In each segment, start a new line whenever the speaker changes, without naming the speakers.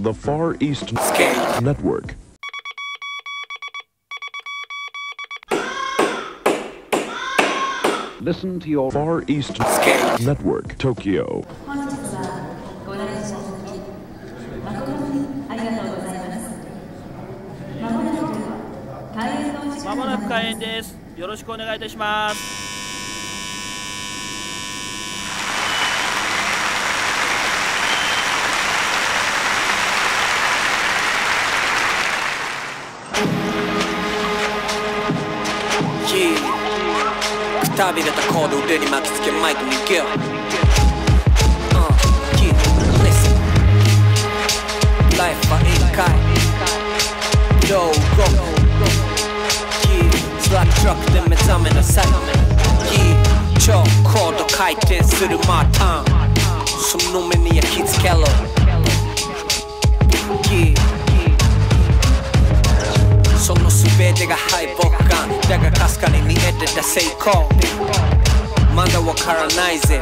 the Far East Network. Listen to your Far East Network, Tokyo.
本日はご来場いただき誠にありがとうございます。まもなく開演のお時間となります。まもなく開演です。よろしくお願いいたします。
くたびれたコード腕に巻きつけマイクにギュッListen Life は一回どう動くスラックトラックで目覚めなさい超コード回転するマーターンその目に焼き付けろその全てが敗北感だがかすかに見えてた成功まだわからないぜ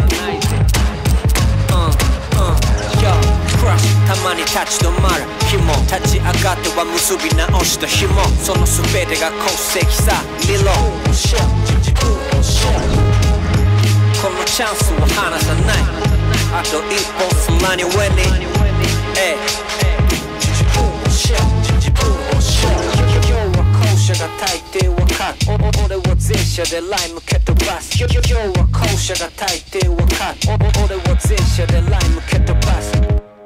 クラッシュたまに立ち止まる紐立ち上がっては結び直した紐その全てが功績さ見ろこのチャンスを離さないあと一歩さらに上に今日は後者が大抵わかる俺は前者でライム蹴飛ばす今日は後者が大抵わかる俺は前者でライム蹴飛ばす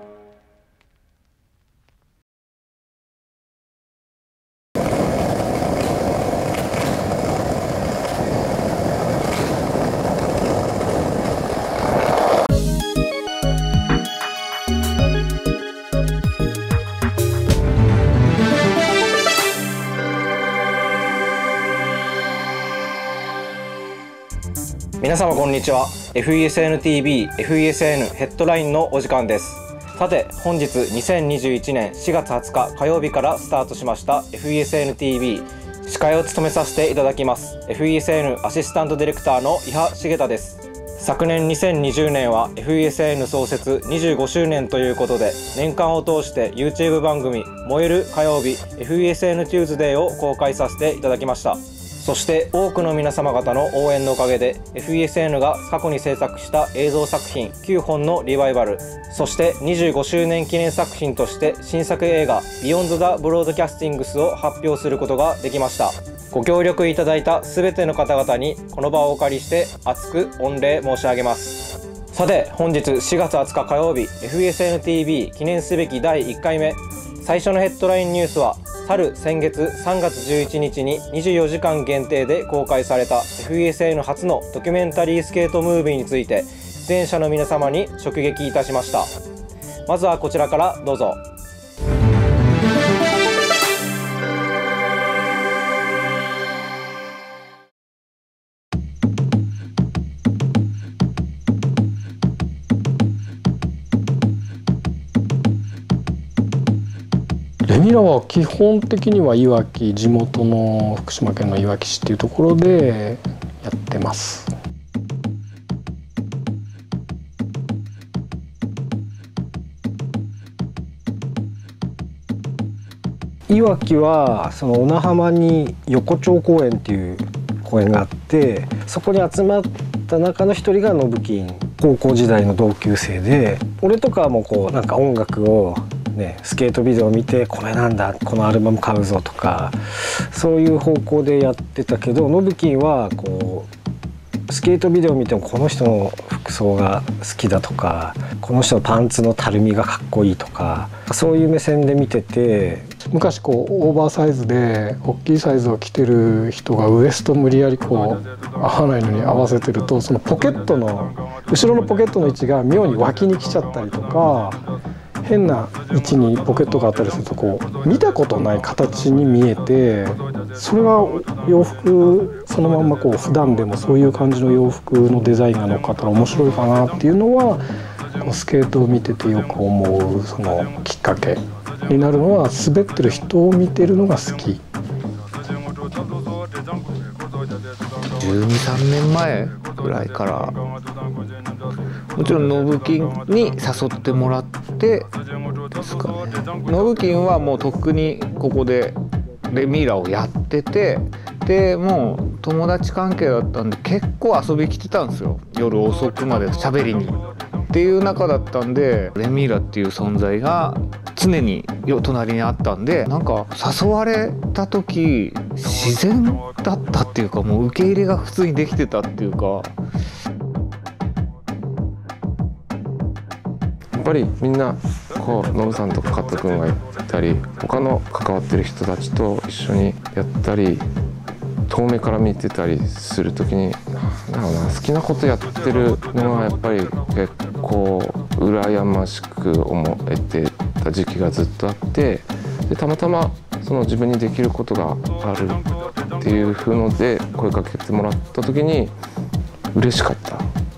皆様こんにちは。 FESN-TV、FESN ヘッドラインのお時間です。さて本日2021年4月20日火曜日からスタートしました FESN-TV 司会を務めさせていただきます FESN アシスタントディレクターの伊波重太です。昨年2020年は FESN 創設25周年ということで年間を通して YouTube 番組燃える火曜日 FESN Tuesday を公開させていただきました。そして多くの皆様方の応援のおかげで FESN が過去に制作した映像作品9本のリバイバル、そして25周年記念作品として新作映画「Beyond the Broadcastings」を発表することができました。ご協力いただいた全ての方々にこの場をお借りして厚く御礼申し上げます。さて本日4月20日火曜日 FESN-TV 記念すべき第1回目、最初のヘッドラインニュースは先月3月11日に24時間限定で公開された FESN 初のドキュメンタリースケートムービーについて出演者の皆様に直撃いたしました。まずはこちらからどうぞ。
レミラは基本的にはいわき、地元の福島県のいわき市っていうところでやってます。いわきはその小名浜に横丁公園っていう公園があって、そこに集まった中の一人が信金、高校時代の同級生で、俺とかはもうこうなんか音楽をね、スケートビデオを見てこれなんだこのアルバム買うぞとかそういう方向でやってたけど、ノブキンはこうスケートビデオを見てもこの人の服装が好きだとかこの人のパンツのたるみがかっこいいとかそういう目線で見てて、昔こうオーバーサイズで大きいサイズを着てる人がウエスト無理やりこう合わないのに合わせてると、そのポケットの後ろのポケットの位置が妙に脇に来ちゃったりとか。変な位置にポケットがあったりするとこう見たことない形に見えて、それが洋服そのまんまこう普段でもそういう感じの洋服のデザインが乗っかったら面白いかなっていうのはスケートを見ててよく思うそのきっかけになるのは、滑ってる人を見てるのが好き。
12、3年前ぐらいからもちろんノブキンに誘ってもらってですかね。ノブキンはもうとっくにここでレミーラをやってて、でもう友達関係だったんで結構遊び来てたんですよ、夜遅くまで喋りにっていう中だったんで、レミーラっていう存在が常に隣にあったんで、なんか誘われた時自然だったっていうか、もう受け入れが普通にできてたっていうか。
やっぱりみんなこうノブさんとか加藤君がいたり、他の関わってる人たちと一緒にやったり、遠目から見てたりする時に、なんだろうな、好きなことやってるのはやっぱり結構羨ましく思えてた時期がずっとあって、でたまたまその自分にできることがあるっていう風ので声かけてもらった時に嬉しかった。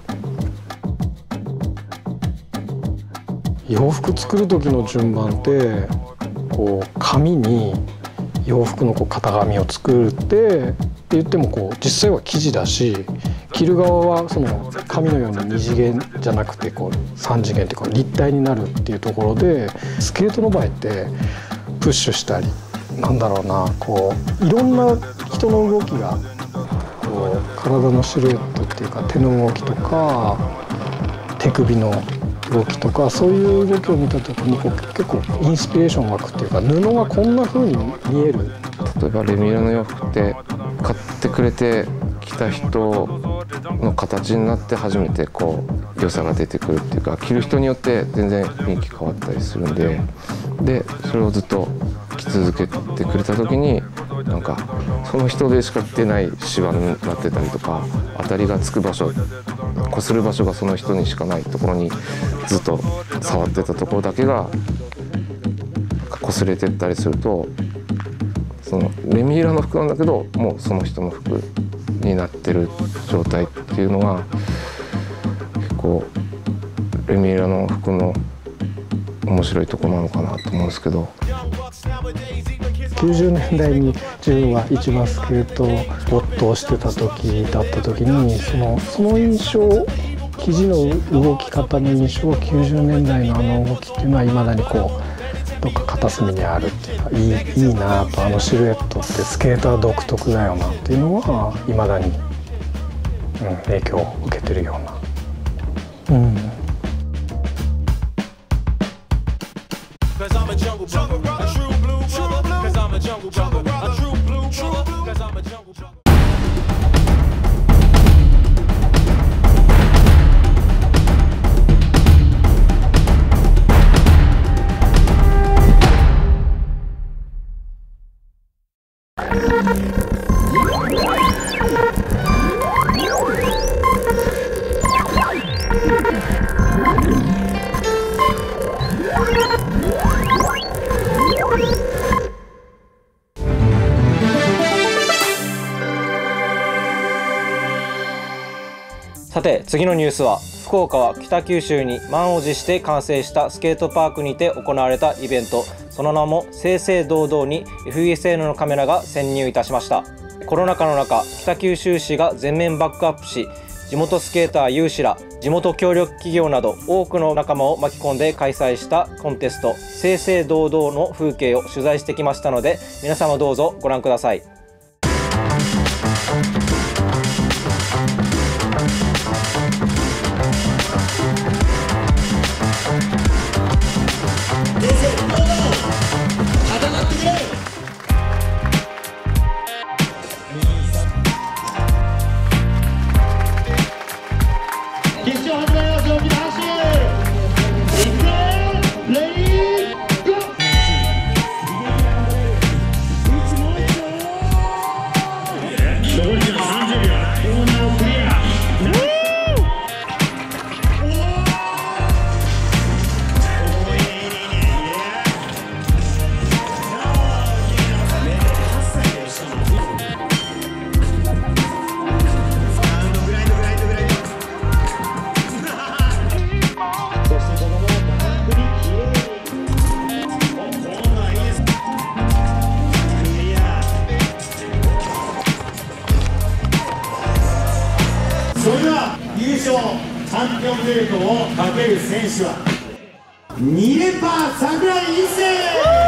洋服作る時の順番ってこう紙に洋服のこう型紙を作ってって言ってもこう実際は生地だし、着る側はその紙のように2次元じゃなくてこう3次元ってこう立体になるっていうところで、スケートの場合ってプッシュしたり、なんだろうな、こういろんな人の動きがこう体のシルエットっていうか、手の動きとか手首の動きとか、そういう動きを見た時にこう結構インスピレーション湧くっていうか、布がこんな風に見える。
例えばレミーラの洋服って買ってくれて着た人の形になって初めてこう良さが出てくるっていうか、着る人によって全然雰囲気変わったりするんで、それをずっと着続けてくれた時に、なんかその人でしか出ないシワになってたりとか、当たりがつく場所、こする場所がその人にしかないところにずっと触ってたところだけが擦れてったりすると、そのレミーラの服なんだけどもうその人の服になってる状態っていうのが結構レミーラの服の面白いとこなのかなと思うんですけど。
90年代に自分は一番スケートを没頭してた時だった時に、その印象、生地の動き方の印象、90年代のあの動きっていうのはいまだにこうどっか片隅にあるっていうか、いいなと、あのシルエットってスケーター独特だよなっていうのはいまだに、影響を受けてるような。
さて次のニュースは、福岡は北九州に満を持して完成したスケートパークにて行われたイベント、その名も正々堂々に FESN のカメラが潜入いたしました。コロナ禍の中、北九州市が全面バックアップし、地元スケーター有志ら地元協力企業など多くの仲間を巻き込んで開催したコンテスト、正々堂々の風景を取材してきましたので、皆様どうぞご覧ください。
それでは優勝チャンピオンベルトをかける選手は 2連覇櫻井一世。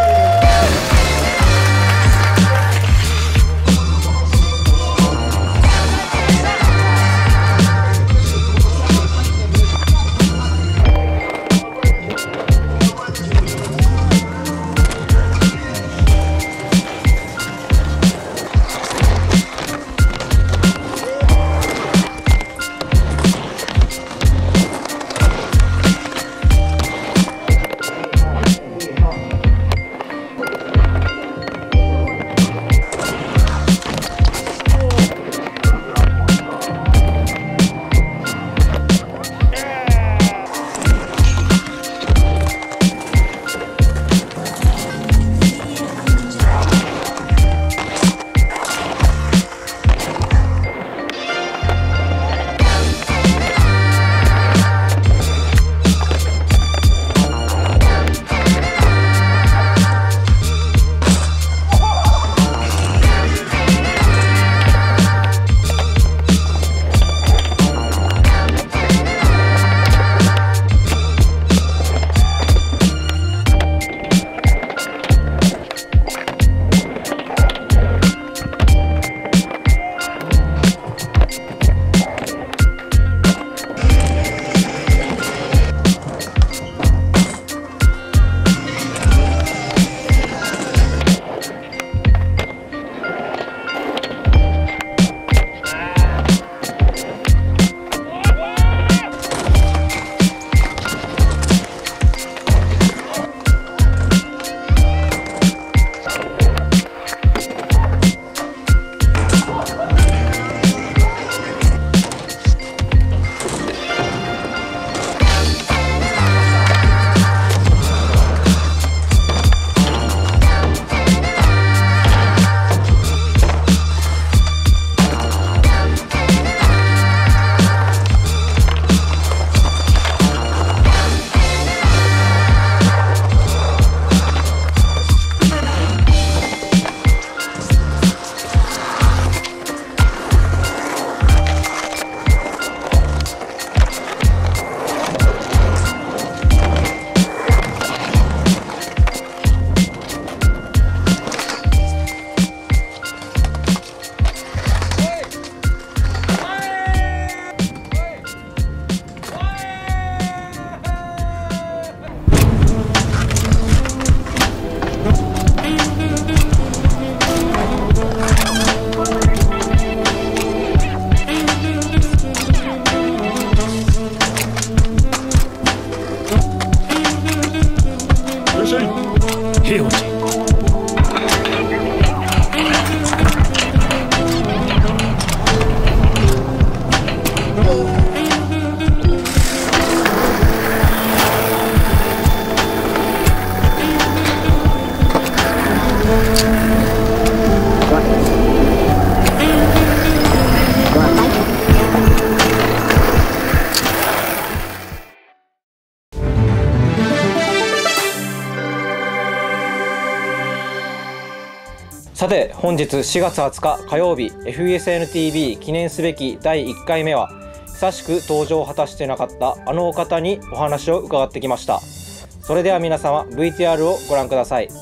さて本日4月20日火曜日 FESN-TV 記念すべき第1回目は久しく登場を果たしてなかったあのお方にお話を伺ってきました。それでは皆様 VTR をご覧ください。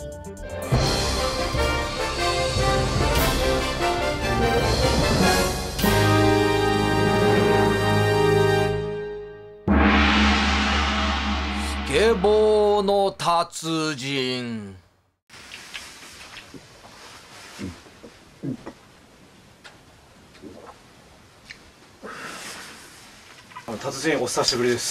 スケボーの達人。
達人お久しぶりです。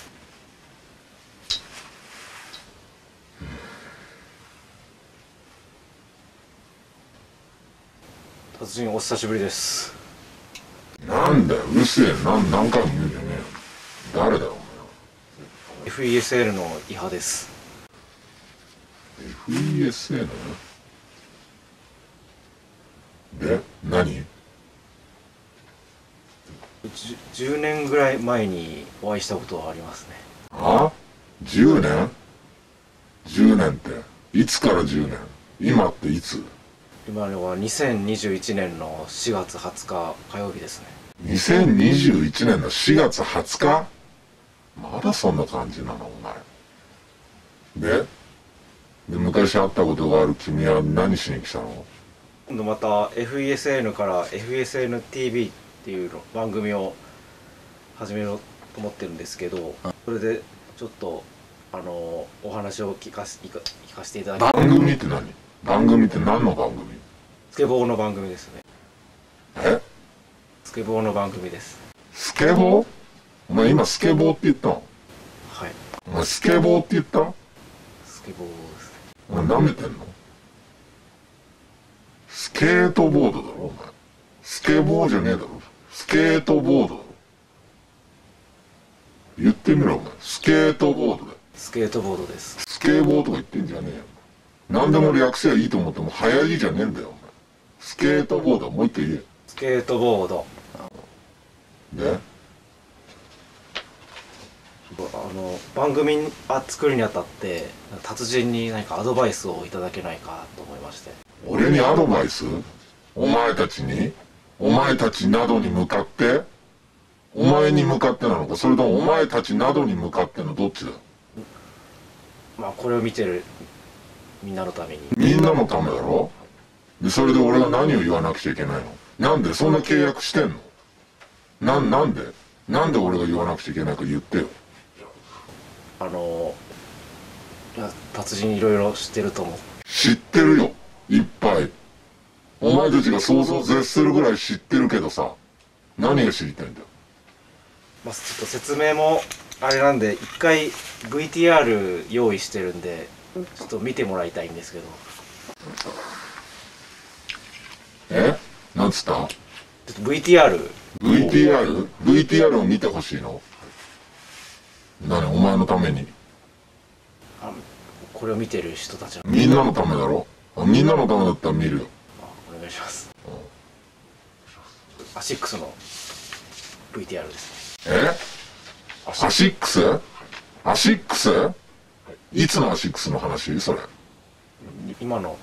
達人お久しぶりです。
なんだようるせえ何回も言うんじゃねえよ。誰だよお前。
FESL の伊波です。
FESL で何
10年ぐらい前にお会いしたことはありますね。
あ？10年？10年っていつから10年？今っていつ？
今のは2021年の4月20日火曜日ですね。
2021年の4月20日？まだそんな感じなのお前。 で昔会ったことがある君は何しに来たの？
今度また FESN から FESNTV っていう番組を始めようと思ってるんですけど、それでちょっとお話を聞かせていただきます。
番組って何？番組って何の番組？
スケボーの番組ですね。
え？
スケボーの番組です。
スケボー？お前今スケボーって言ったの？
はい。
お前スケボーって言った？
スケボーです。
お前舐めてんの？スケートボードだろお前。スケボーじゃねえだろ。スケートボードだろ。言ってみろお前。スケートボードだよ。
スケートボードです。
スケーボーとか言ってんじゃねえよ。何でも略せばいいと思っても流行りじゃねえんだよお前。スケートボードはもう一回言え。
スケートボード
で
番組作るにあたって達人に何かアドバイスをいただけないかと思いまして。
俺にアドバイス？お前たちに？お前たちなどに向かって？お前に向かってなのか、それともお前たちなどに向かってのどっちだ？
まあこれを見てるみんなのために。
みんなのためだろ？でそれで俺が何を言わなくちゃいけないの？なんでそんな契約してんの？なんで俺が言わなくちゃいけないか言ってよ。
達人いろいろ知ってると思う。
知ってるよ、いっぱい。お前たちが想像を絶するぐらい知ってるけどさ、何が知りたいんだよ。
まあちょっと説明もあれなんで一回 VTR 用意してるんでちょっと見てもらいたいんですけど。
なんつった？
ちょっと VTR を見てほしいの？何？お前のために？これを見てる人たちの
みんなのためだろ？みんなのためだったら見るよ。
お願いします。アシックスの VTR ですね。
アシックス？アシックス？いつのアシックスの話？それ
今の。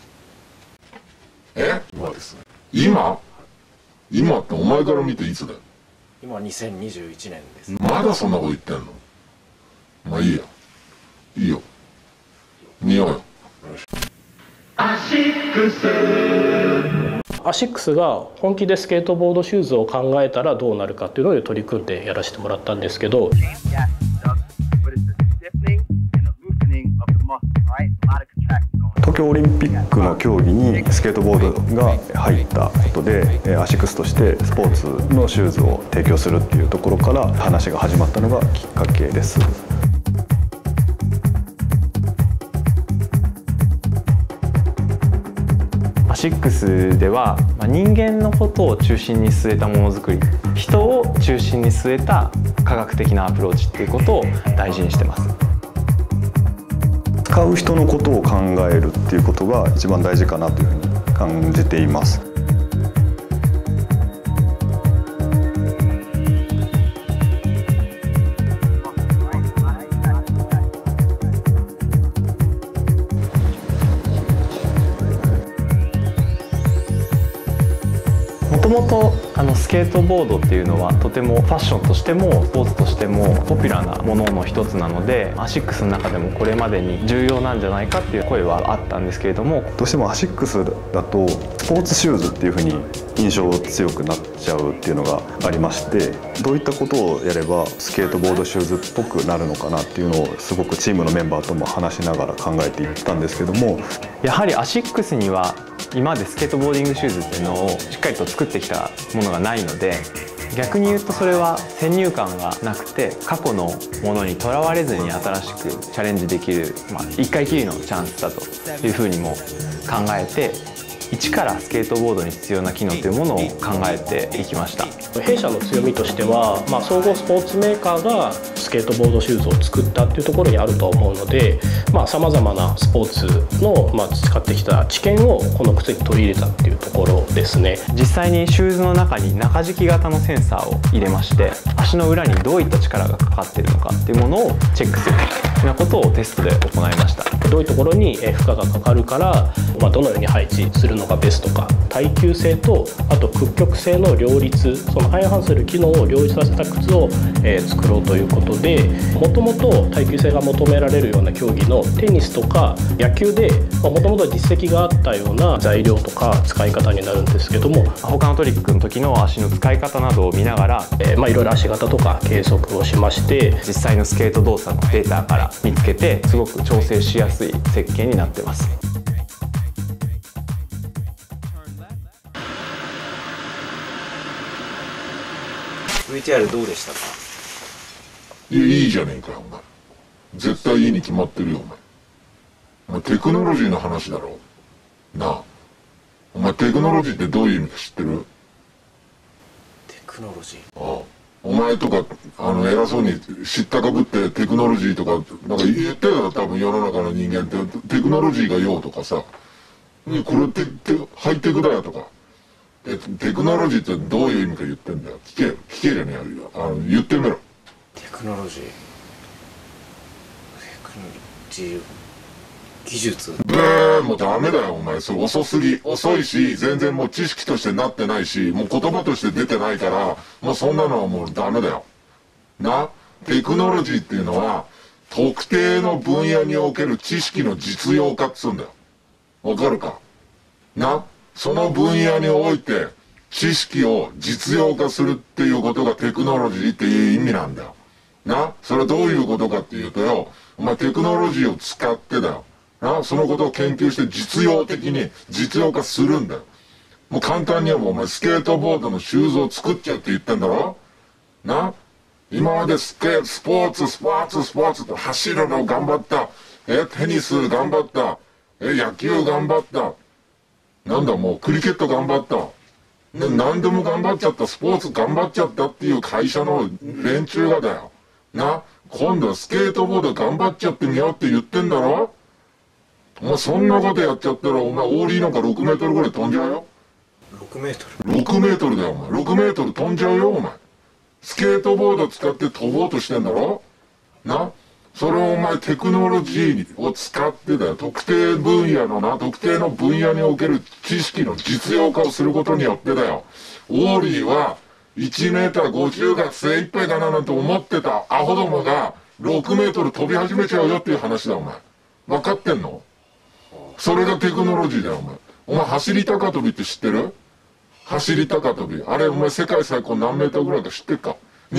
今ですね。今ってお前から見ていつだよ。
今は2021年です。
まだそんなこと言ってんの？まあいいや。いいよ。見ようよ。
アシックスが本気でスケートボードシューズを考えたらどうなるかっていうので取り組んでやらせてもらったんですけど、
東京オリンピックの競技にスケートボードが入ったことで、アシックスとしてスポーツのシューズを提供するっていうところから話が始まったのがきっかけです。
アシックスでは人間のことを中心に据えたものづくり、人を中心に据えた科学的なアプローチっていうことを大事にしてます。
使う人のことを考えるっていうことが一番大事かなというふうに感じています。
もともとスケートボードっていうのはとてもファッションとしてもスポーツとしてもポピュラーなものの一つなので、アシックスの中でもこれまでに重要なんじゃないかっていう声はあったんですけれども、
どうしてもアシックスだとスポーツシューズっていうふうに印象強くなっちゃうっていうのがありまして、どういったことをやればスケートボードシューズっぽくなるのかなっていうのをすごくチームのメンバーとも話しながら考えていったんですけども、
やはりアシックスには今までスケートボーディングシューズっていうのをしっかりと作ってきたものがないので、逆に言うとそれは先入観がなくて過去のものにとらわれずに新しくチャレンジできる、一回きりのチャンスだというふうにも考えて、一からスケートボードに必要な機能というものを考えていきました。
弊社の強みとしては、総合スポーツメーカーがスケートボードシューズを作ったっていうところにあると思うので、さまざまなスポーツの、使ってきた知見をこの靴に取り入れたっていうところですね。
実際にシューズの中に中敷き型のセンサーを入れまして、足の裏にどういった力がかかっているのかっていうものをチェックするというようなことをテストで行いました。
どういうところに負荷がかかるから、どのように配置するののがベストか、耐久性とあと屈曲性の両立、その相反する機能を両立させた靴を、作ろうということで、もともと耐久性が求められるような競技のテニスとか野球でもともと実績があったような材料とか使い方になるんですけども、
他のトリックの時の足の使い方などを見ながら、
いろいろ足型とか計測をしまして、
実際のスケート動作のデータから見つけて、すごく調整しやすい設計になってます。
VTR どうでしたか？
いいじゃねえかよ、お前。絶対いいに決まってるよ、お前。テクノロジーの話だろ。なあ。お前テクノロジーってどういう意味か知ってる？
テクノロジー？
ああ。お前とか、偉そうに知ったかぶってテクノロジーとか、なんか言ってたよ、多分世の中の人間って。テクノロジーがよとかさ。これハイテクだよとか。テクノロジーってどういう意味か言ってんだよ。聞けじゃねえよ。言ってみろ。
テクノロジー技術。
もうダメだよお前。それ遅すぎ。遅いし、全然もう知識としてなってないし、もう言葉として出てないから、もうそんなのはもうダメだよ。な、テクノロジーっていうのは、特定の分野における知識の実用化っつうんだよ。わかるか？な、その分野において、知識を実用化するっていうことがテクノロジーっていう意味なんだよ。な、それはどういうことかっていうとよ、お前テクノロジーを使ってだよ。な、そのことを研究して実用的に実用化するんだよ。もう簡単にはもうお前スケートボードのシューズを作っちゃって言ってんだろ。な、今までスポーツって走るの頑張った。テニス頑張った。野球頑張った。なんだもうクリケット頑張った。何でも頑張っちゃった。スポーツ頑張っちゃったっていう会社の連中がだよ。な、今度はスケートボード頑張っちゃってみようって言ってんだろ。お前そんなことやっちゃったらお前オーリーなんか6メートルぐらい飛んじゃうよ。
6メートル
?6 メートルだよお前。6メートル飛んじゃうよお前。スケートボード使って飛ぼうとしてんだろ。な、それをお前テクノロジーを使ってだよ。特定の分野における知識の実用化をすることによってだよ。オーリーは1メーター50が精一杯だななんて思ってたアホどもが6メートル飛び始めちゃうよっていう話だお前。分かってんの？それがテクノロジーだよお前。お前走り高跳びって知ってる？走り高跳び。あれお前世界最高何メーターぐらいか知ってっか？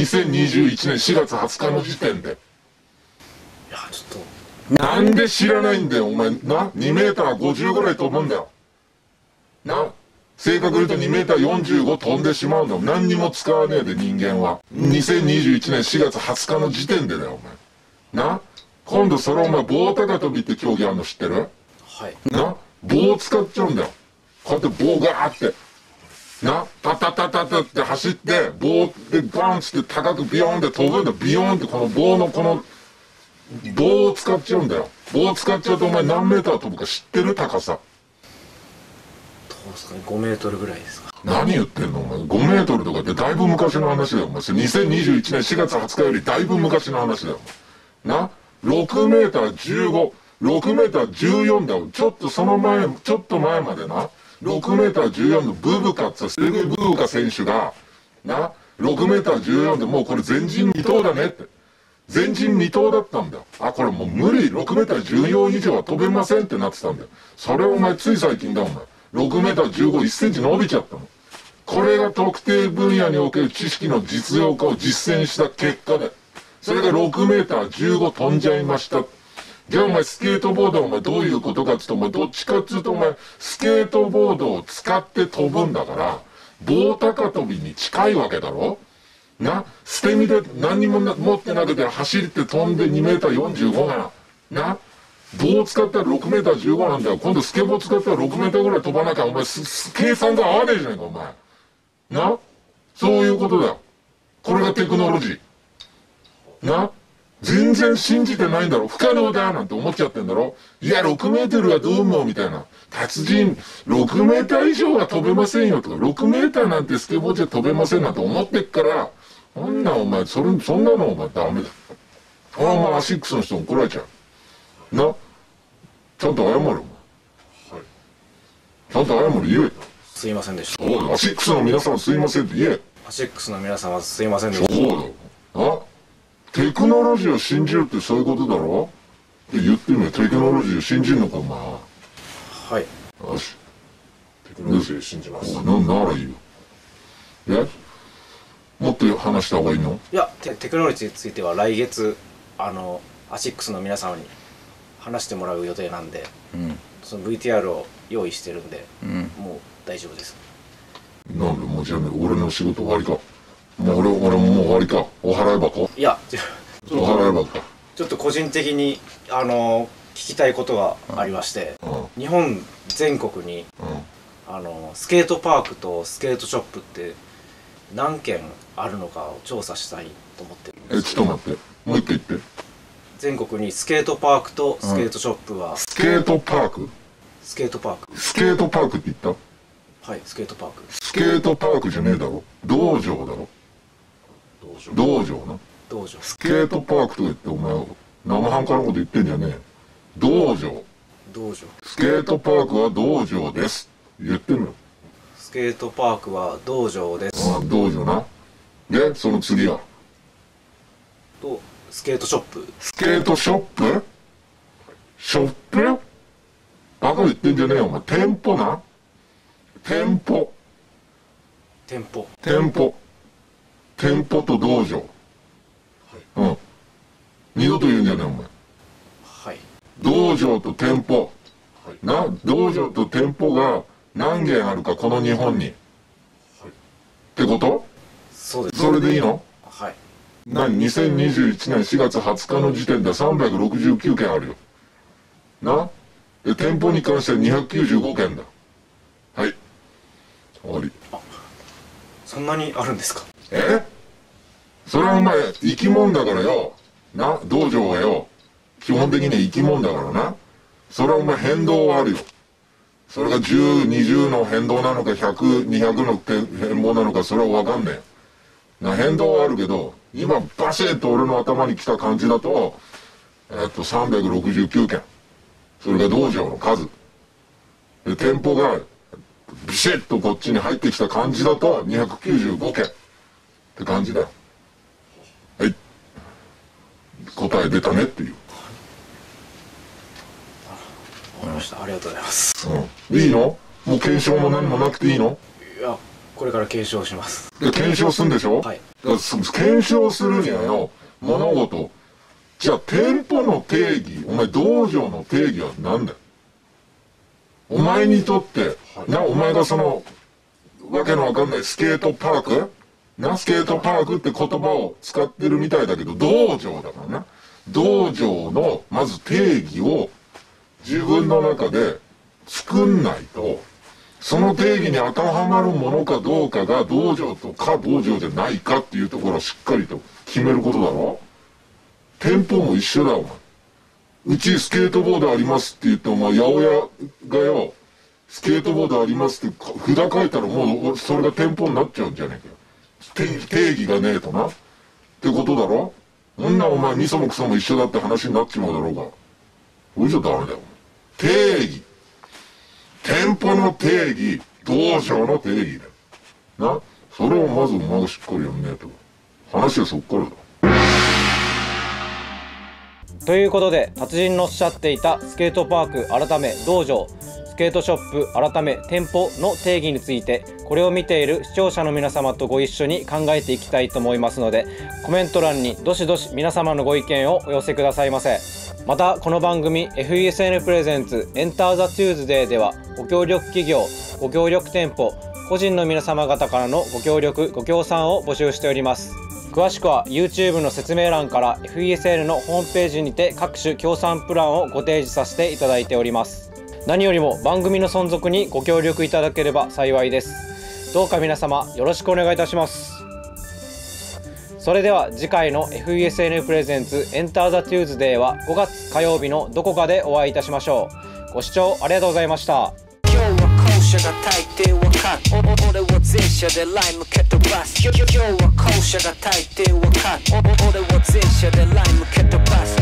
2021 年4月20日の時点で。
いやちょっと
なんで知らないんだよお前。な、2メーター50ぐらい飛ぶんだよ。な、正確に言うと2メーター45飛んでしまうんだよ。何にも使わねえで人間は。2021年4月20日の時点でだよお前。な、今度それお前棒高跳びって競技あるの知ってる？
はい。
な、棒を使っちゃうんだよ。こうやって棒があって。な、タタタタタって走って、棒でバーンって高くビヨーンって飛ぶんだよ。ビヨーンってこの棒のこの、棒を使っちゃうんだよ。棒を使っちゃうとお前何メーター飛ぶか知ってる？高さ。
どうですかね、5メートルぐらいですか。
何言ってんのお前。5メートルとかってだいぶ昔の話だよお前。2021年4月20日よりだいぶ昔の話だよ。な、6メーター15、6メーター14だよ。ちょっと前までな、6メーター14のブブカってセルゲイ・ブブカ選手が、な、6メーター14でもうこれ前人未到だねって。前人未到だったんだよ。あ、これもう無理。6メーター14以上は飛べませんってなってたんだよ。それをお前つい最近だお前。6メーター15、1センチ伸びちゃったの。これが特定分野における知識の実用化を実践した結果で、それが6メーター15飛んじゃいました。じゃあお前スケートボードはお前どういうことかって言うと、お前どっちかっていうとお前スケートボードを使って飛ぶんだから、棒高跳びに近いわけだろ。な、捨て身で何にも持ってなくて走って飛んで2メーター45がな、棒を使ったら6メーター15なんだよ。今度スケボー使ったら6メーターぐらい飛ばなきゃお前計算が合わねえじゃないかお前。な、そういうことだよ。これがテクノロジー。な、全然信じてないんだろ。不可能だなんて思っちゃってんだろ。いや、6メートルはどうもみたいな。達人、6メーター以上は飛べませんよとか、6メーターなんてスケボーじゃ飛べませんなんて思ってっから、そんなお前、そんなのお前ダメだ。お前アシックスの人怒られちゃう。な、ちゃんと謝るお前。ちゃんとと謝れ言え。
すいませんでした。
そうだ、アシックスの皆さんすいませんって言え。
アシックスの皆さんはすいませんでした。
そうだよ。テクノロジーを信じるってそういうことだろって言ってみよ。テクノロジーを信じるのかお前は。
はい。
よし。
テクノロジーを信じます。
ならいいよ。もっと話した方がいいの？
いや、テクノロジーについては来月アシックスの皆様に話してもらう予定なんで、その VTR を用意してるんで、もう大丈夫です。
なんでもうじゃあね、俺の仕事終わりか。もう俺ももう終わりか。お払い箱？い
や、
お払い箱か。
ちょっと個人的に聞きたいことがありまして、日本全国に、スケートパークとスケートショップって何軒あるのかを調査したいと思ってる。
ちょっと待って、もう一回言って。
全国にスケートパークとスケートショップは、
スケートパーク？
スケートパーク。
スケートパークって言った？
はい、スケートパーク。
スケートパークじゃねえだろ。道場だろ。道場な。
道場。
スケートパークとか言ってお前生半可なこと言ってんじゃねえ。道場。
道場。
スケートパークは道場です。言ってみろ。
スケートパークは道場です。
道場な。で、その次は
と、スケートショップ。
スケートショップ？ショップ？バカ言ってんじゃねえよ、お前。店舗な。店舗。
店舗。
店舗。店舗と道場。二度と言うんじゃねえ、お前。
はい。
道場と店舗。道場と店舗が何軒あるか、この日本に。ってこと？
そうです。
それでいいの？
はい。
2021年4月20日の時点で369件あるよ。な？で、店舗に関しては295件だ。はい。終わり。
そんなにあるんですか？
それはお前、生き物だからよ。な、道場はよ。基本的には生き物だからな。それはお前変動はあるよ。それが10、20の変動なのか、100、200の変動なのか、それはわかんねえ。変動はあるけど、今バシッと俺の頭に来た感じだと、369件。それが道場の数。で、店舗がビシッとこっちに入ってきた感じだと295件って感じだよ。はい。答え出たねっていう。
わかりました。ありがとうございます。
いいの？もう検証も何もなくていいの？
いや、これから検証します。
で、検証するんでしょ？はい。検証するにはよ、物事。じゃあ、店舗の定義、お前道場の定義は何だよ？お前にとって、お前がその、わけのわかんないスケートパーク？スケートパークって言葉を使ってるみたいだけど、道場だからな。道場の、まず定義を自分の中で作んないと、その定義に当てはまるものかどうかが道場とか道場じゃないかっていうところをしっかりと決めることだろ？店舗も一緒だよ、お前。うちスケートボードありますって言って、お前、八百屋がよ、スケートボードありますって札書いたらもうそれが店舗になっちゃうんじゃねえかよ。定義がねえとな。ってことだろ？そんなお前、味噌もクソも一緒だって話になっちまうだろうが。それじゃダメだよ。定義。店舗の定義、道場の定義だよ。な？それをまずお前がしっかりやんねえと。話はそっからだ。
ということで、達人のおっしゃっていたスケートパーク改め道場、スケートショップ改め店舗の定義について、これを見ている視聴者の皆様とご一緒に考えていきたいと思いますので、コメント欄にどしどし皆様のご意見をお寄せくださいませ。またこの番組 FESN プレゼンツエンターザチューズデーでは、ご協力企業、ご協力店舗、個人の皆様方からのご協力ご協賛を募集しております。詳しくは YouTube の説明欄から FESN のホームページにて各種協賛プランをご提示させていただいております。何よりも番組の存続にご協力いただければ幸いです。どうか皆様よろしくお願いいたします。それでは次回の FESN プレゼンツエンターザテューズデーは5月火曜日のどこかでお会いいたしましょう。ご視聴ありがとうございました。
校舎が大抵わかる俺は前者でライム蹴飛ばす今日は校舎が大抵わかる俺は前者でライム蹴飛ばす